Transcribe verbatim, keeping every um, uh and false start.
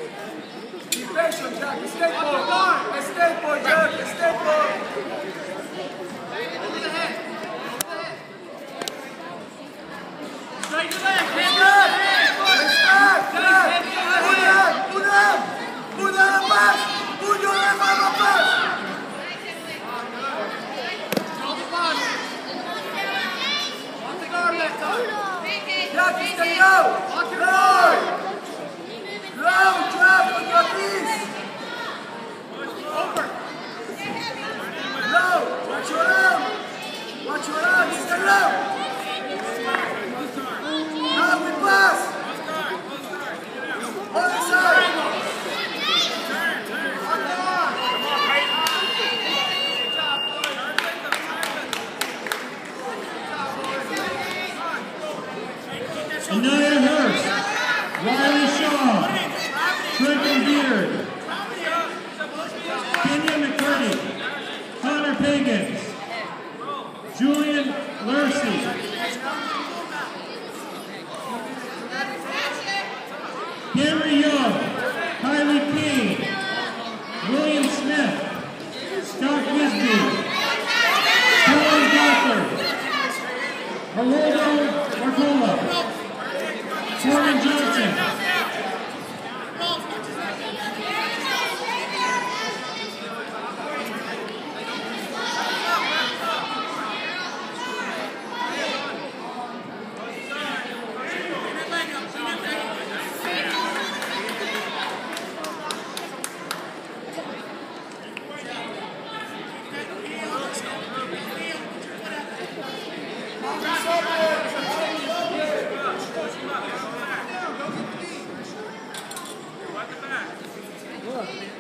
Be patient, Jack. Stay for. Stay for, Jack. Stay for. Over the head. Over the head. Straight to the leg. Head back. Head back. Jack. Put them. Put them back. Put your left arm back. Control the body. On the guard left side. Jack, stay low. Low. Low, Jack, on your knees. Over. Low. Watch your arm. Watch your arm. Stay low. Now we pass. On the side. Anaya Hurst, Riley Shaw, Trenton Beard, Kenya McCurdy, Connor Pagans, Julian Lurcy, Henry Young, Kylie King, William Smith, Scott Wisby, Colin Gothard, Geraldo Marcola, Corbin Johnson, Look.